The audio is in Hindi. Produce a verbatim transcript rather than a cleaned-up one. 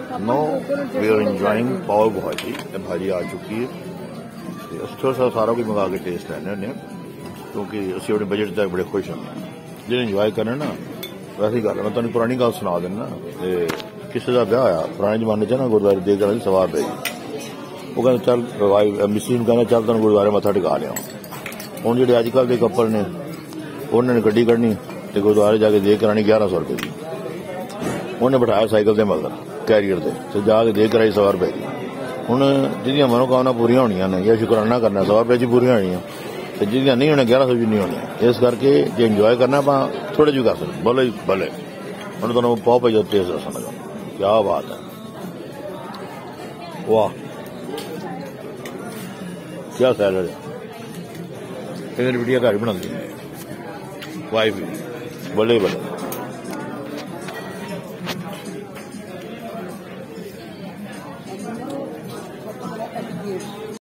No we are enjoying pav bhaji. Bhaji आ चुकी है, थोड़ा सा सारा कुछ मंगा के टेस्ट लैने होने क्योंकि असं अपने बजट तक बड़े खुश होंगे जो इंजॉय करने ना। वैसी गल मैं तुम पुरानी गल सुना देना, किसी का ब्याह आया पुराने जमाने च ना गुरुद्वारे देख कर सवार पै गई। वो कहते चल मिसी कहना चल तुम गुरुद्वारे मत्था टिका लिया। हूँ जो अजकल के कपल ने उन्होंने गड्डी कढ़नी तो गुरुद्वारे जाके देख करानी ग्यारह सौ रुपए की। उन्हें बिठाया साइकिल से मगर कैरियर से तो जाके देख कराई सौ रुपए की। हूँ जिंदियां मनोकामना पूरी होनिया ने या शुकराना करना सौ रुपए च पूरी होनी तो जिंदियां नहीं होने ग्यारह सौ च नहीं होनी। इस करके जो इंजॉय करना आप थोड़े जी कर सकते भले भले। हम तुम पाव भाजी टेस्ट दस लगा, क्या बात है, वाह क्या सैलड है। मेरी बिटिया घर बनाती है वाइफ भी बड़े बड़े